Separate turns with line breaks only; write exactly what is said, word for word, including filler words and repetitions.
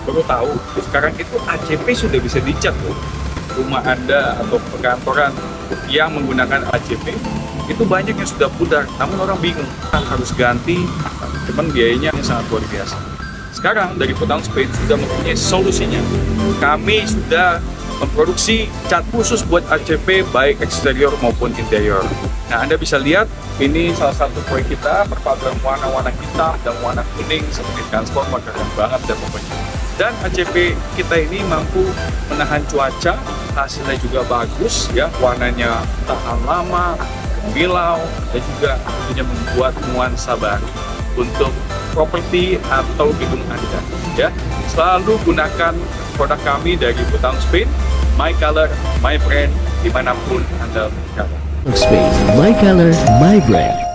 baru tahu sekarang itu A C P sudah bisa dicat loh. Rumah Anda atau perkantoran yang menggunakan A C P itu banyak yang sudah pudar, namun orang bingung harus ganti, cuman biayanya sangat luar biasa. Sekarang dari Putang Spain sudah mempunyai solusinya. Kami sudah memproduksi cat khusus buat A C P baik eksterior maupun interior. Nah, Anda bisa lihat ini salah satu proyek kita, perpaduan warna-warna hitam dan warna kuning seperti transformer, keren banget dan pokoknya. Dan A C P kita ini mampu menahan cuaca, hasilnya juga bagus ya, warnanya tahan lama, gemilau, dan juga tentunya membuat nuansa baru untuk properti atau gedung Anda ya. Selalu gunakan produk kami dari Putang Spain, My Color, My Brand, dimanapun Anda berada.
Spain, My Color, My Brand.